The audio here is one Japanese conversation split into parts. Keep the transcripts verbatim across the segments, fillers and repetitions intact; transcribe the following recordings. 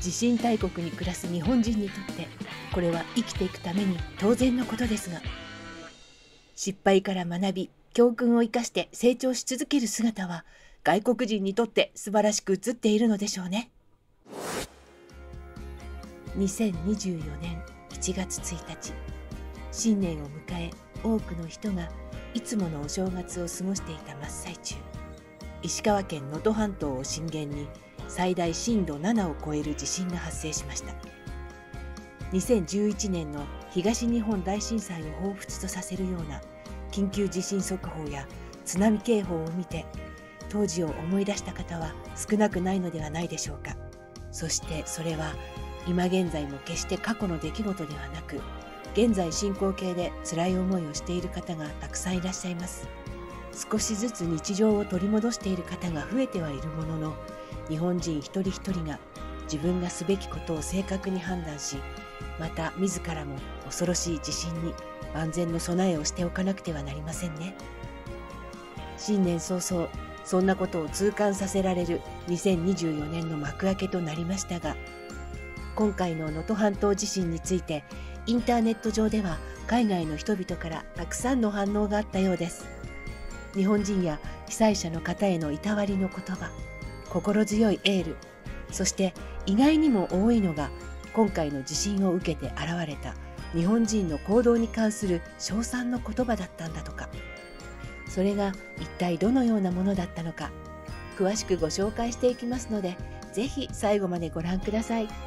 地震大国に暮らす日本人にとってこれは生きていくために当然のことですが、失敗から学び教訓を生かして成長し続ける姿は外国人にとって素晴らしく映っているのでしょうね。にせんにじゅうよねんいちがつついたち、新年を迎え多くの人がいつものお正月を過ごしていた真っ最中、石川県能登半島を震源に最大震度ななを超える地震が発生しました。にせんじゅういちねんの東日本大震災を彷彿とさせるような緊急地震速報や津波警報を見て当時を思い出した方は少なくないのではないでしょうか。そしてそれは今現在も決して過去の出来事ではなく、現在進行形で辛い思いをしている方がたくさんいらっしゃいます。少しずつ日常を取り戻している方が増えてはいるものの、日本人一人一人が自分がすべきことを正確に判断し、また自らも恐ろしい地震に万全の備えをしておかなくてはなりませんね。新年早々、そんなことを痛感させられるにせんにじゅうよねんの幕開けとなりましたが、今回の能登半島地震についてインターネット上では海外の人々からたくさんの反応があったようです。日本人や被災者の方へのいたわりの言葉、心強いエール、そして意外にも多いのが今回の地震を受けて現れた日本人の行動に関する称賛の言葉だったんだとか。それが一体どのようなものだったのか、詳しくご紹介していきますので、ぜひ最後までご覧ください。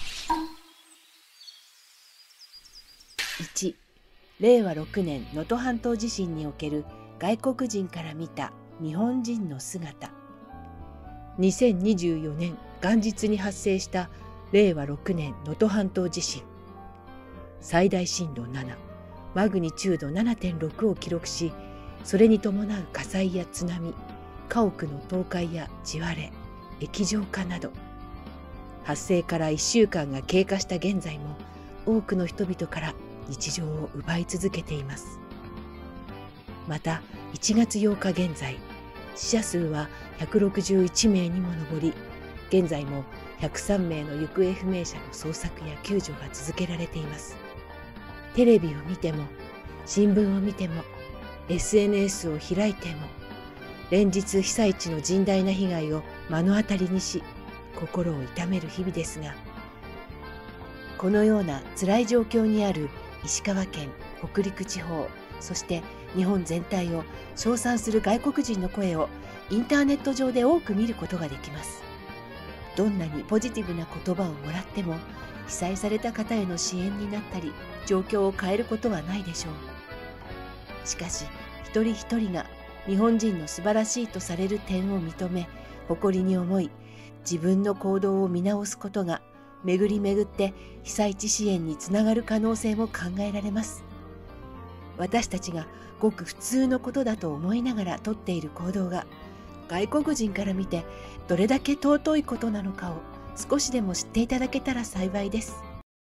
いち、れいわろくねん能登半島地震における外国人から見た日本人の姿。にせんにじゅうよねん元日に発生したれいわろくねん能登半島地震。最大震度なな、マグニチュード ななてんろく を記録し、それに伴う火災や津波、家屋の倒壊や地割れ、液状化など、発生からいっしゅうかんが経過した現在も多くの人々から日常を奪い続けています。またいちがつようか現在、死者数はひゃくろくじゅういちめいにも上り、現在もひゃくさんめいの行方不明者の捜索や救助が続けられています。テレビを見ても、新聞を見ても、エスエヌエス を開いても、連日被災地の甚大な被害を目の当たりにし、心を痛める日々ですが、このような辛い状況にある石川県、北陸地方、そして日本全体を称賛する外国人の声をインターネット上で多く見ることができます。どんなにポジティブな言葉をもらっても、被災された方への支援になったり、状況を変えることはないでしょう。しかし、一人一人が日本人の素晴らしいとされる点を認め、誇りに思い、自分の行動を見直すことが、巡り巡って被災地支援につながる可能性も考えられます。私たちがごく普通のことだと思いながらとっている行動が、外国人から見てどれだけ尊いことなのかを少しでも知っていただけたら幸いです。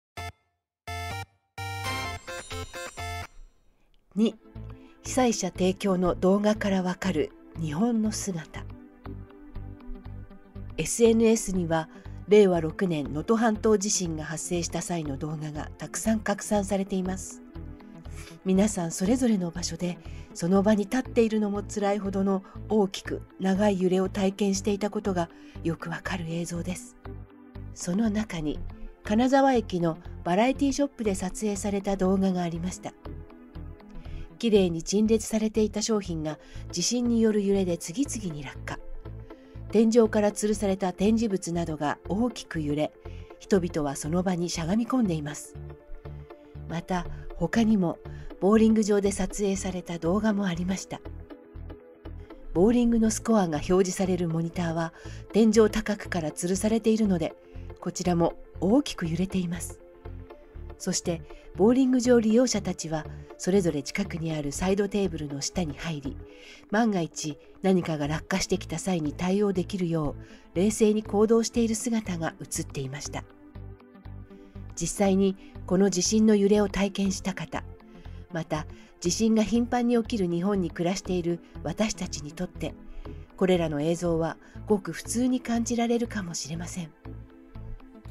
に、被災者提供の動画からわかる日本の姿。エスエヌエス にはれいわろくねん能登半島地震が発生した際の動画がたくさん拡散されています。皆さんそれぞれの場所でその場に立っているのも辛いほどの大きく長い揺れを体験していたことがよくわかる映像です。その中に金沢駅のバラエティショップで撮影された動画がありました。きれいに陳列されていた商品が地震による揺れで次々に落下。天井から吊るされた展示物などが大きく揺れ、人々はその場にしゃがみ込んでいます。また他にもボーリング場で撮影された動画もありました。ボーリングのスコアが表示されるモニターは天井高くから吊るされているので、こちらも大きく揺れています。そしてボーリング場利用者たちはそれぞれ近くにあるサイドテーブルの下に入り、万が一何かが落下してきた際に対応できるよう冷静に行動している姿が映っていました。実際にこの地震の揺れを体験した方、また地震が頻繁に起きる日本に暮らしている私たちにとって、これらの映像はごく普通に感じられるかもしれません。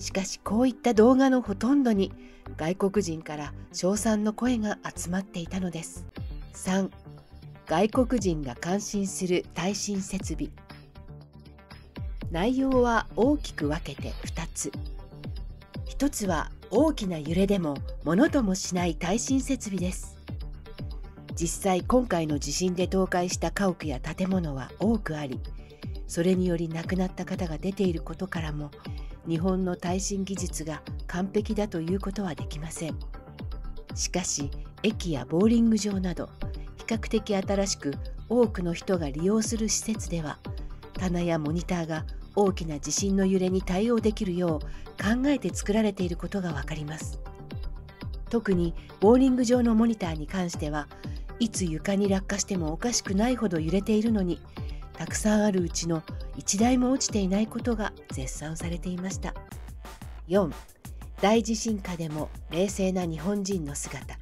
しかしこういった動画のほとんどに外国人から称賛の声が集まっていたのです。さん、外国人が感心する耐震設備。内容は大きく分けてふたつ。ひとつは大きな揺れでもものともしない耐震設備です。実際今回の地震で倒壊した家屋や建物は多くあり、それにより亡くなった方が出ていることからも、日本の耐震技術が完璧だということはできません。しかし駅やボーリング場など比較的新しく多くの人が利用する施設では、棚やモニターが大きな地震の揺れに対応できるよう考えて作られていることがわかります。特にボーリング場のモニターに関しては、いつ床に落下してもおかしくないほど揺れているのに、たくさんあるうちのいちだいも落ちていないことが絶賛されていました。よん、大地震下でも冷静な日本人の姿。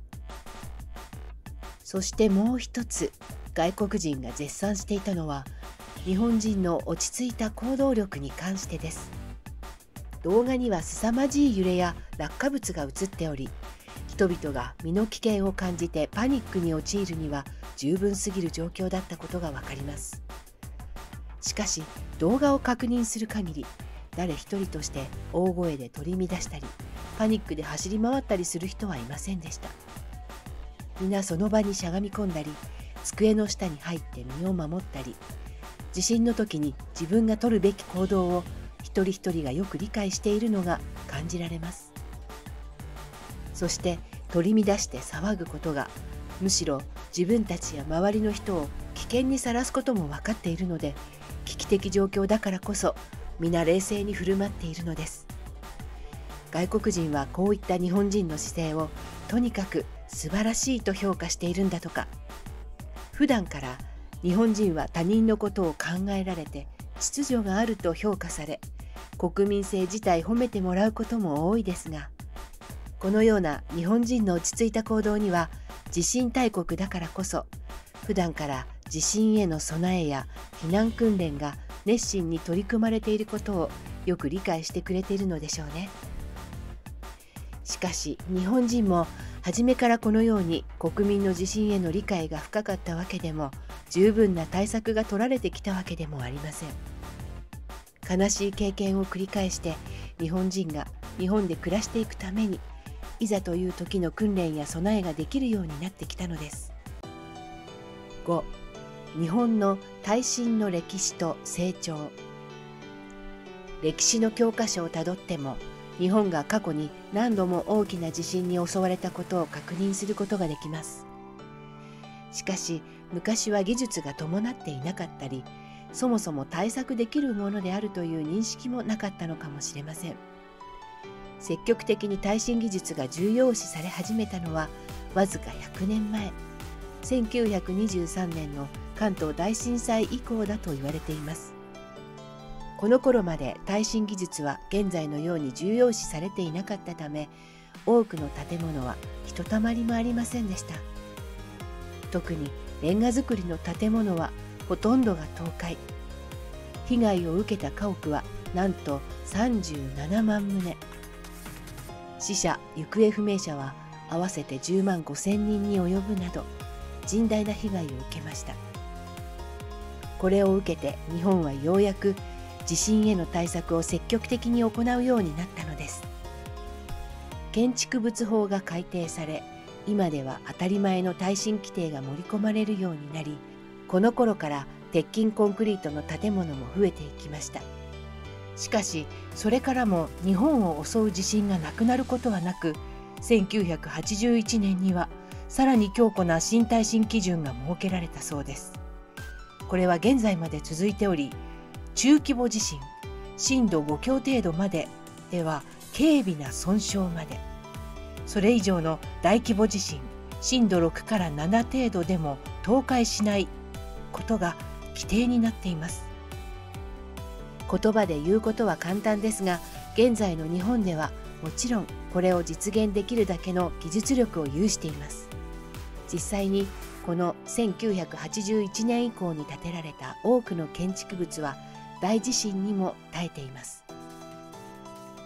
そしてもう一つ、外国人が絶賛していたのは、日本人の落ち着いた行動力に関してです。動画には凄まじい揺れや落下物が映っており、人々が身の危険を感じてパニックに陥るには十分すぎる状況だったことがわかります。しかし動画を確認する限り、誰一人として大声で取り乱したりパニックで走り回ったりする人はいませんでした。皆その場にしゃがみ込んだり、机の下に入って身を守ったり、地震の時に自分が取るべき行動を一人一人がよく理解しているのが感じられます。そして取り乱して騒ぐことが、むしろ自分たちや周りの人を危険にさらすことも分かっているので、危機的状況だからこそ皆冷静に振る舞っているのです。外国人はこういった日本人の姿勢をとにかく素晴らしいと評価しているんだとか。普段から日本人は他人のことを考えられて秩序があると評価され、国民性自体褒めてもらうことも多いですが、このような日本人の落ち着いた行動には、地震大国だからこそ普段から地震への備えや避難訓練が熱心に取り組まれていることをよく理解してくれているのでしょうね。しかし日本人も初めからこのように国民の地震への理解が深かったわけでも、十分な対策が取られてきたわけでもありません。悲しい経験を繰り返して日本人が日本で暮らしていくために、いざという時の訓練や備えができるようになってきたのです。ご、日本の耐震の歴史と成長。歴史の教科書をたどっても、日本が過去に何度も大きな地震に襲われたことを確認することができます。しかし昔は技術が伴っていなかったり、そもそも対策できるものであるという認識もなかったのかもしれません。積極的に耐震技術が重要視され始めたのはわずかひゃくねんまえ、せんきゅうひゃくにじゅうさんねんの関東大震災以降だと言われています。この頃まで耐震技術は現在のように重要視されていなかったため、多くの建物はひとたまりもありませんでした。特にレンガ造りの建物はほとんどが倒壊。被害を受けた家屋はなんとさんじゅうななまんむね。死者・行方不明者は合わせてじゅうまんごせんにんに及ぶなど、甚大な被害を受けました。これを受けて日本はようやく地震への対策を積極的に行うようになったのです。建築物法が改定され、今では当たり前の耐震規定が盛り込まれるようになり、この頃から鉄筋コンクリートの建物も増えていきました。しかしそれからも日本を襲う地震がなくなることはなく、せんきゅうひゃくはちじゅういちねんにはさらに強固な新耐震基準が設けられたそうです。これは現在まで続いており、中規模地震、震度ごきょう程度まででは軽微な損傷まで、それ以上の大規模地震、震度ろくからなな程度でも倒壊しないことが規定になっています。言葉で言うことは簡単ですが、現在の日本ではもちろんこれを実現できるだけの技術力を有しています。実際にこのせんきゅうひゃくはちじゅういちねん以降に建てられた多くの建築物は大地震にも耐えています。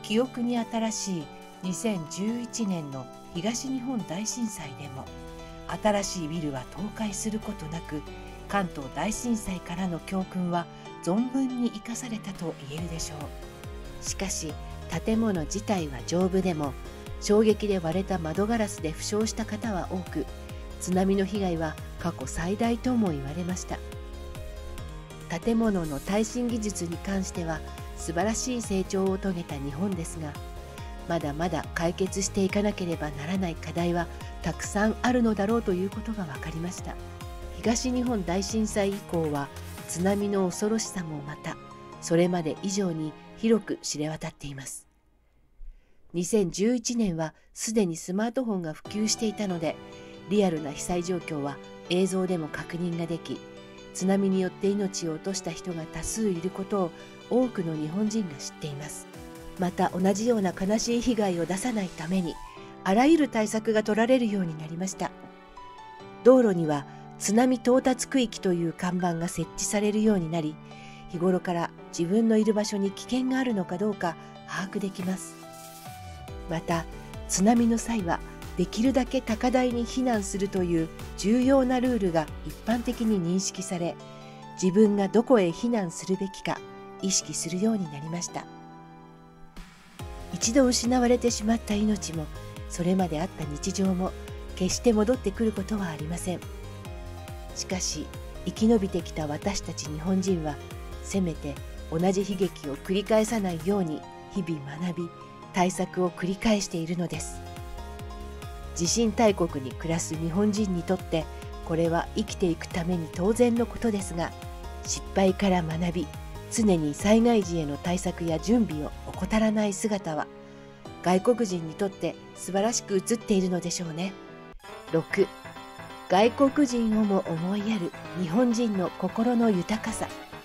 記憶に新しいにせんじゅういちねんの東日本大震災でも新しいビルは倒壊することなく、関東大震災からの教訓は存分に生かされたと言えるでしょう。しかし建物自体は丈夫でも、衝撃で割れた窓ガラスで負傷した方は多く、津波の被害は過去最大とも言われました。建物の耐震技術に関しては素晴らしい成長を遂げた日本ですが、まだまだ解決していかなければならない課題はたくさんあるのだろうということが分かりました。東日本大震災以降は津波の恐ろしさもまたそれまで以上に広く知れ渡っています。にせんじゅういちねんはすでにスマートフォンが普及していたので、リアルな被災状況は映像でも確認ができ、津波によって命を落とした人が多数いることを多くの日本人が知っています。また同じような悲しい被害を出さないために、あらゆる対策が取られるようになりました。道路には津波到達区域という看板が設置されるようになり、日頃から自分のいる場所に危険があるのかどうか把握できます。また津波の際はできるだけ高台に避難するという重要なルールが一般的に認識され、自分がどこへ避難するべきか意識するようになりました。一度失われてしまった命も、それまであった日常も決して戻ってくることはありません。しかし生き延びてきた私たち日本人は、せめて同じ悲劇を繰り返さないように日々学び、対策を繰り返しているのです。地震大国に暮らす日本人にとってこれは生きていくために当然のことですが、失敗から学び、常に災害時への対策や準備を怠らない姿は外国人にとって素晴らしく映っているのでしょうね。ろく、外国人をも思いやる日本人の心の豊かさ。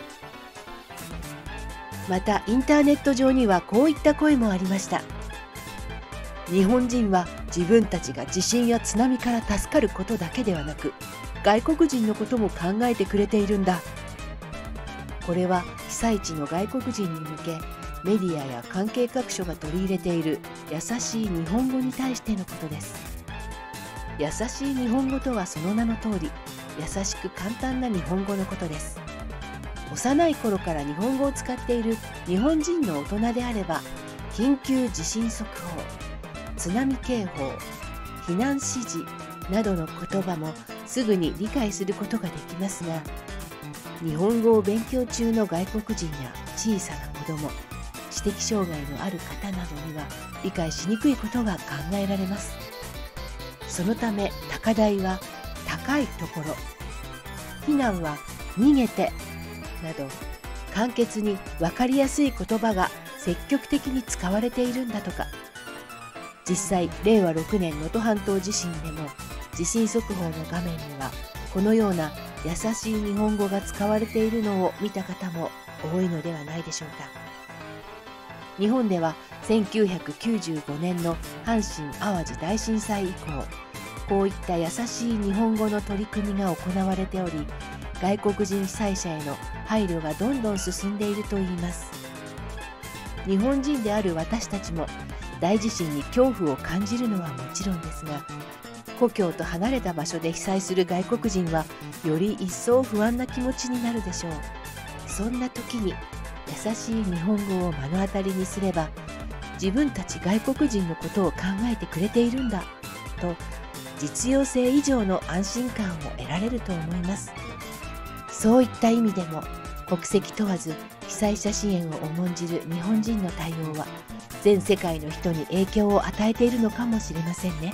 またインターネット上にはこういった声もありました。日本人は自分たちが地震や津波から助かることだけではなく、外国人のことも考えてくれているんだ。これは被災地の外国人に向け、メディアや関係各所が取り入れている優しい日本語に対してのことです。優しい日本語とはその名の通り、優しく簡単な日本語のことです。幼い頃から日本語を使っている日本人の大人であれば、緊急地震速報、津波警報、避難指示などの言葉もすぐに理解することができますが、日本語を勉強中の外国人や小さな子ども、知的障害のある方などには理解しにくいことが考えられます。そのため高台は高いところ、避難は逃げてなど、簡潔に分かりやすい言葉が積極的に使われているんだとか。実際れいわろくねん能登半島地震でも地震速報の画面にはこのような優しい日本語が使われているのを見た方も多いのではないでしょうか。日本ではせんきゅうひゃくきゅうじゅうごねんの阪神・淡路大震災以降、こういった優しい日本語の取り組みが行われており、外国人被災者への配慮がどんどん進んでいるといいます。日本人である私たちも大地震に恐怖を感じるのはもちろんですが、故郷と離れた場所で被災する外国人はより一層不安な気持ちになるでしょう。そんな時に優しい日本語を目の当たりにすれば、自分たち外国人のことを考えてくれているんだと、実用性以上の安心感を得られると思います。そういった意味でも国籍問わず被災者支援を重んじる日本人の対応は全世界の人に影響を与えているのかもしれませんね。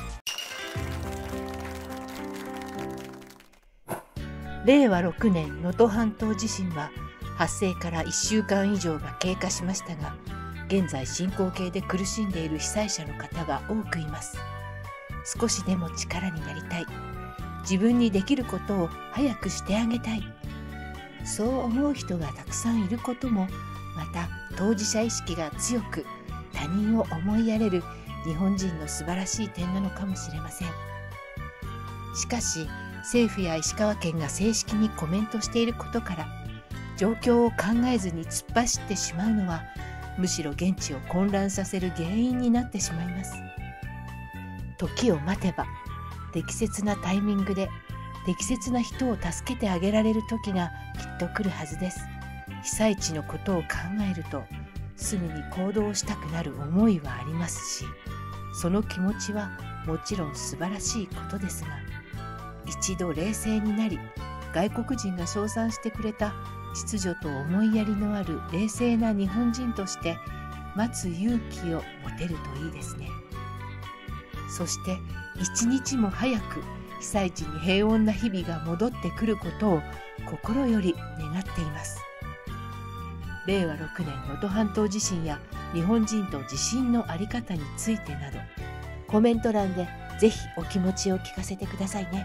れいわろくねん能登半島地震は発生からいっしゅうかん以上が経過しましたが、現在進行形で苦しんでいる被災者の方が多くいます。少しでも力になりたい、自分にできることを早くしてあげたい、そう思う人がたくさんいることも、また当事者意識が強く他人を思いやれる日本人の素晴らしい点なのかもしれません。しかし政府や石川県が正式にコメントしていることから、状況を考えずに突っ走ってしまうのはむしろ現地を混乱させる原因になってしまいます。時を待てば適切なタイミングで適切な人を助けてあげられる時がきっと来るはずです。被災地のことを考えるとすぐに行動したくなる思いはありますし、その気持ちはもちろん素晴らしいことですが、一度冷静になり外国人が称賛してくれた秩序と思いやりのある冷静な日本人として待つ勇気を持てるといいですね。そして一日も早く被災地に平穏な日々が戻ってくることを心より願っています。れいわろくねん能登半島地震や日本人と地震の在り方についてなど、コメント欄でぜひお気持ちを聞かせてくださいね。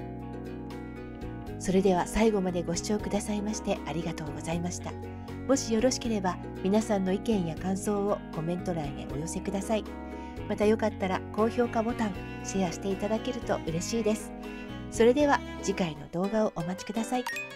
それでは最後までご視聴くださいましてありがとうございました。もしよろしければ皆さんの意見や感想をコメント欄へお寄せください。またよかったら高評価ボタン、シェアしていただけると嬉しいです。それでは次回の動画をお待ちください。